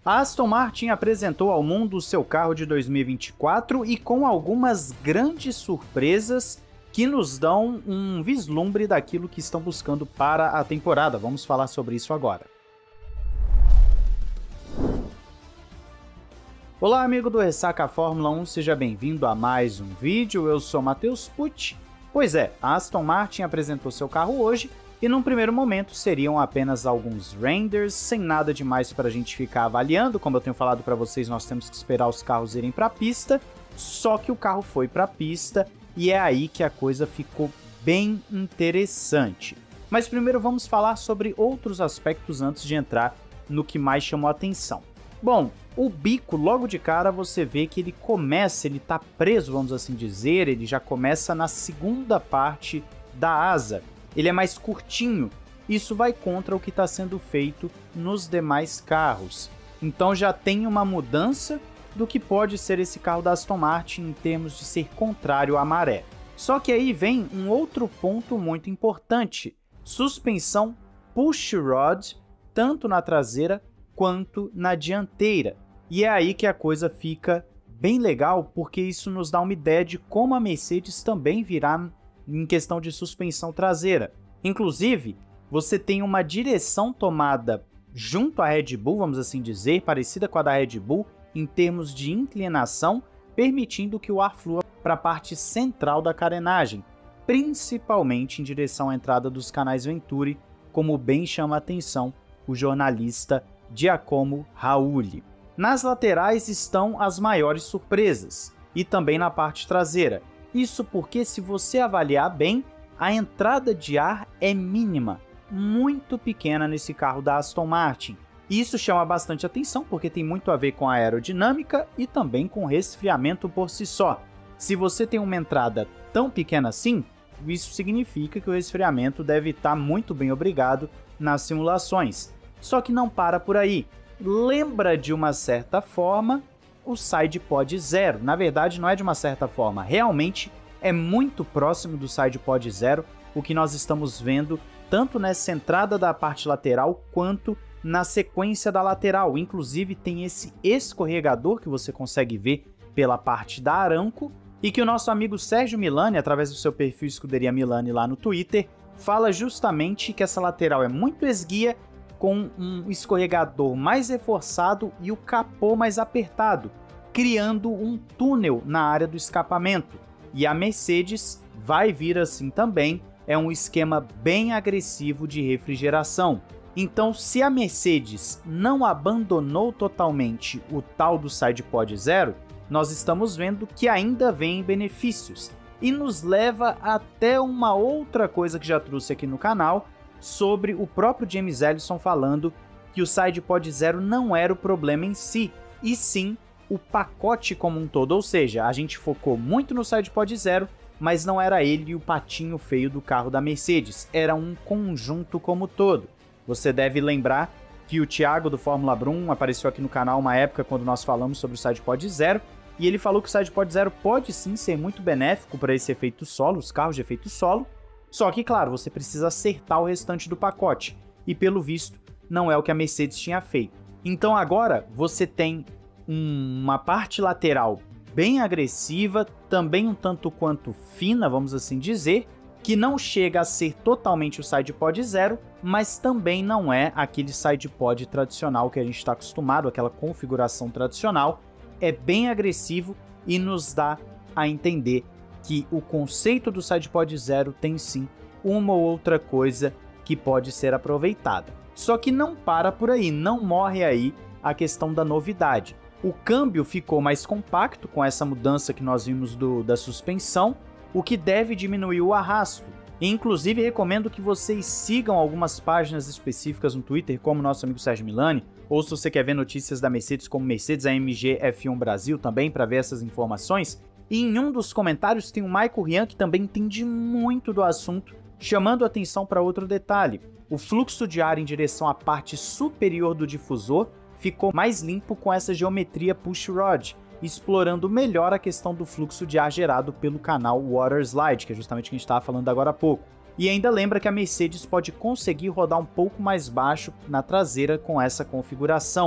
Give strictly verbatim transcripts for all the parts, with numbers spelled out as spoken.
A Aston Martin apresentou ao mundo o seu carro de dois mil e vinte e quatro e com algumas grandes surpresas que nos dão um vislumbre daquilo que estão buscando para a temporada. Vamos falar sobre isso agora. Olá, amigo do Ressaca Fórmula um, seja bem-vindo a mais um vídeo. Eu sou Matheus Pucci. Pois é, a Aston Martin apresentou seu carro hoje e num primeiro momento seriam apenas alguns renders, sem nada demais para a gente ficar avaliando. Como eu tenho falado para vocês, nós temos que esperar os carros irem para a pista, só que o carro foi para a pista e é aí que a coisa ficou bem interessante. Mas primeiro vamos falar sobre outros aspectos antes de entrar no que mais chamou a atenção. Bom, o bico, logo de cara, você vê que ele começa, ele tá preso, vamos assim dizer, ele já começa na segunda parte da asa. Ele é mais curtinho, isso vai contra o que está sendo feito nos demais carros. Então já tem uma mudança do que pode ser esse carro da Aston Martin em termos de ser contrário à maré. Só que aí vem um outro ponto muito importante: suspensão push rod, tanto na traseira quanto na dianteira. E é aí que a coisa fica bem legal, porque isso nos dá uma ideia de como a Mercedes também virá em questão de suspensão traseira. Inclusive, você tem uma direção tomada junto à Red Bull, vamos assim dizer, parecida com a da Red Bull, em termos de inclinação, permitindo que o ar flua para a parte central da carenagem, principalmente em direção à entrada dos canais Venturi, como bem chama a atenção o jornalista Giacomo Raulli. Nas laterais estão as maiores surpresas, e também na parte traseira. Isso porque, se você avaliar bem, a entrada de ar é mínima, muito pequena nesse carro da Aston Martin. Isso chama bastante atenção porque tem muito a ver com a aerodinâmica e também com resfriamento por si só. Se você tem uma entrada tão pequena assim, isso significa que o resfriamento deve estar muito bem obrigado nas simulações. Só que não para por aí. Lembra de uma certa forma o SidePod Zero. Na verdade, não é de uma certa forma, realmente é muito próximo do SidePod Zero o que nós estamos vendo tanto nessa entrada da parte lateral quanto na sequência da lateral. Inclusive tem esse escorregador que você consegue ver pela parte da Aramco e que o nosso amigo Sérgio Milani, através do seu perfil Escuderia Milani lá no Twitter, fala justamente que essa lateral é muito esguia, com um escorregador mais reforçado e o capô mais apertado, criando um túnel na área do escapamento. E a Mercedes vai vir assim também, é um esquema bem agressivo de refrigeração. Então, se a Mercedes não abandonou totalmente o tal do SidePod Zero, nós estamos vendo que ainda vem benefícios. E nos leva até uma outra coisa que já trouxe aqui no canal, sobre o próprio James Ellison falando que o SidePod Zero não era o problema em si, e sim o pacote como um todo. Ou seja, a gente focou muito no SidePod Zero, mas não era ele o patinho feio do carro da Mercedes, era um conjunto como todo. Você deve lembrar que o Thiago do Fórmula Brum apareceu aqui no canal uma época quando nós falamos sobre o SidePod Zero, e ele falou que o SidePod Zero pode sim ser muito benéfico para esse efeito solo, os carros de efeito solo, só que, claro, você precisa acertar o restante do pacote, e pelo visto, não é o que a Mercedes tinha feito. Então agora, você tem um, uma parte lateral bem agressiva, também um tanto quanto fina, vamos assim dizer, que não chega a ser totalmente o SidePod Zero, mas também não é aquele SidePod tradicional que a gente está acostumado, aquela configuração tradicional. É bem agressivo e nos dá a entender que o conceito do SidePod Zero tem sim uma ou outra coisa que pode ser aproveitada. Só que não para por aí, não morre aí a questão da novidade. O câmbio ficou mais compacto com essa mudança que nós vimos do, da suspensão, o que deve diminuir o arrasto. E, inclusive, recomendo que vocês sigam algumas páginas específicas no Twitter, como o nosso amigo Sérgio Milani, ou se você quer ver notícias da Mercedes, como Mercedes A M G F um Brasil também, para ver essas informações. E em um dos comentários tem o Michael Rian, que também entende muito do assunto, chamando a atenção para outro detalhe. O fluxo de ar em direção à parte superior do difusor ficou mais limpo com essa geometria push rod, explorando melhor a questão do fluxo de ar gerado pelo canal Water Slide, que é justamente o que a gente estava falando agora há pouco. E ainda lembra que a Mercedes pode conseguir rodar um pouco mais baixo na traseira com essa configuração.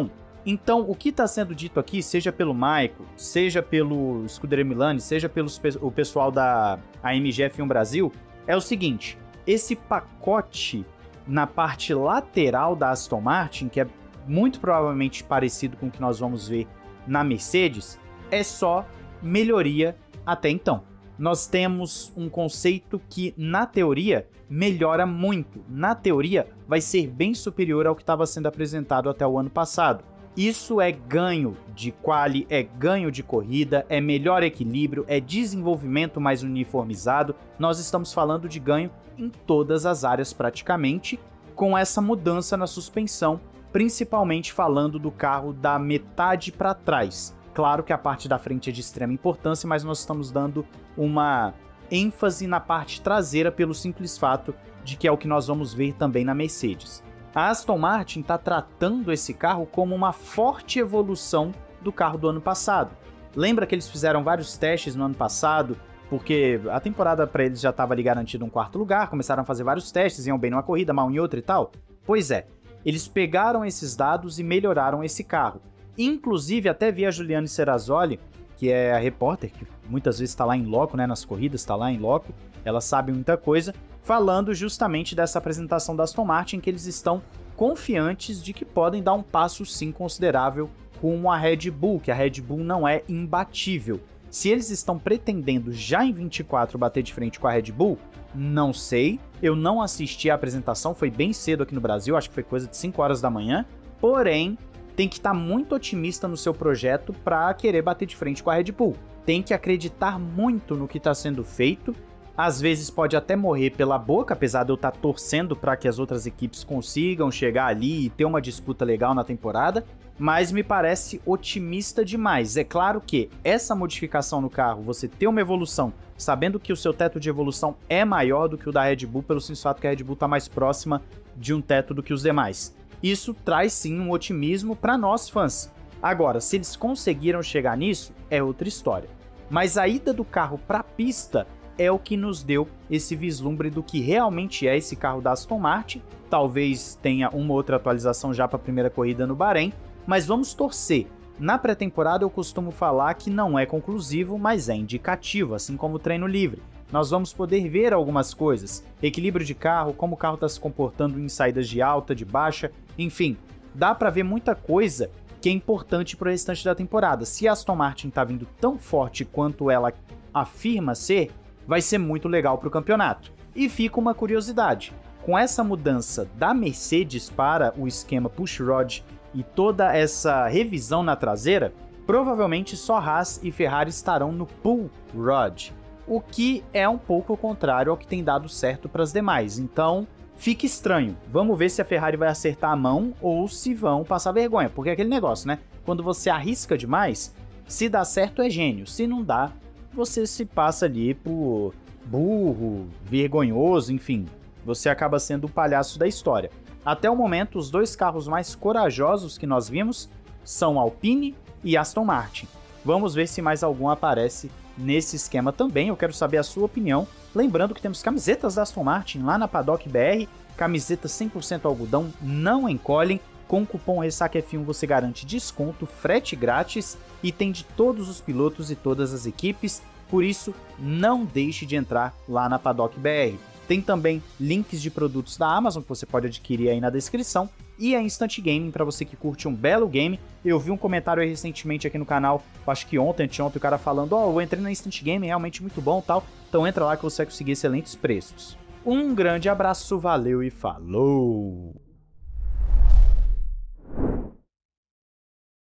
Então, o que está sendo dito aqui, seja pelo Maico, seja pelo Scuderia Milani, seja pelo o pessoal da A M G F um Brasil, é o seguinte: esse pacote na parte lateral da Aston Martin, que é muito provavelmente parecido com o que nós vamos ver na Mercedes, é só melhoria até então. Nós temos um conceito que, na teoria, melhora muito. Na teoria, vai ser bem superior ao que estava sendo apresentado até o ano passado. Isso é ganho de quali, é ganho de corrida, é melhor equilíbrio, é desenvolvimento mais uniformizado. Nós estamos falando de ganho em todas as áreas praticamente, com essa mudança na suspensão, principalmente falando do carro da metade para trás. Claro que a parte da frente é de extrema importância, mas nós estamos dando uma ênfase na parte traseira pelo simples fato de que é o que nós vamos ver também na Mercedes. A Aston Martin está tratando esse carro como uma forte evolução do carro do ano passado. Lembra que eles fizeram vários testes no ano passado, porque a temporada para eles já estava ali garantida um quarto lugar, começaram a fazer vários testes, iam bem numa corrida, mal em outra e tal? Pois é, eles pegaram esses dados e melhoraram esse carro. Inclusive, até vi a Juliane Serrazoli, que é a repórter, que muitas vezes está lá em loco, né, nas corridas, está lá em loco, ela sabe muita coisa, falando justamente dessa apresentação da Aston Martin, que eles estão confiantes de que podem dar um passo sim considerável com a Red Bull, que a Red Bull não é imbatível. Se eles estão pretendendo já em vinte e quatro bater de frente com a Red Bull, não sei, eu não assisti a apresentação, foi bem cedo aqui no Brasil, acho que foi coisa de cinco horas da manhã, porém, tem que estar muito otimista no seu projeto para querer bater de frente com a Red Bull. Tem que acreditar muito no que está sendo feito. Às vezes pode até morrer pela boca, apesar de eu estar torcendo para que as outras equipes consigam chegar ali e ter uma disputa legal na temporada, mas me parece otimista demais. É claro que essa modificação no carro, você ter uma evolução, sabendo que o seu teto de evolução é maior do que o da Red Bull, pelo simples fato que a Red Bull está mais próxima de um teto do que os demais. Isso traz sim um otimismo para nós fãs. Agora, se eles conseguiram chegar nisso, é outra história. Mas a ida do carro para a pista é o que nos deu esse vislumbre do que realmente é esse carro da Aston Martin. Talvez tenha uma outra atualização já para a primeira corrida no Bahrein, mas vamos torcer. Na pré-temporada eu costumo falar que não é conclusivo, mas é indicativo, assim como o treino livre. Nós vamos poder ver algumas coisas, equilíbrio de carro, como o carro está se comportando em saídas de alta, de baixa, enfim, dá para ver muita coisa que é importante para o restante da temporada. Se a Aston Martin está vindo tão forte quanto ela afirma ser, vai ser muito legal para o campeonato. E fica uma curiosidade, com essa mudança da Mercedes para o esquema pushrod e toda essa revisão na traseira, provavelmente só Haas e Ferrari estarão no pull rod, o que é um pouco o contrário ao que tem dado certo para as demais. Então, fica estranho. Vamos ver se a Ferrari vai acertar a mão ou se vão passar vergonha, porque é aquele negócio, né? Quando você arrisca demais, se dá certo é gênio, se não dá, você se passa ali por burro, vergonhoso, enfim, você acaba sendo o palhaço da história. Até o momento, os dois carros mais corajosos que nós vimos são Alpine e Aston Martin. Vamos ver se mais algum aparece nesse esquema também, eu quero saber a sua opinião. Lembrando que temos camisetas da Aston Martin lá na Paddock B R, camiseta cem por cento algodão, não encolhem. Com o cupom Ressaca F um você garante desconto, frete grátis e tem de todos os pilotos e todas as equipes, por isso não deixe de entrar lá na Paddock B R. Tem também links de produtos da Amazon que você pode adquirir aí na descrição e a Instant Gaming para você que curte um belo game. Eu vi um comentário aí recentemente aqui no canal, acho que ontem, anteontem, o cara falando, ó, oh, eu entrei na Instant Gaming, realmente muito bom e tal, então entra lá que você vai conseguir excelentes preços. Um grande abraço, valeu e falou!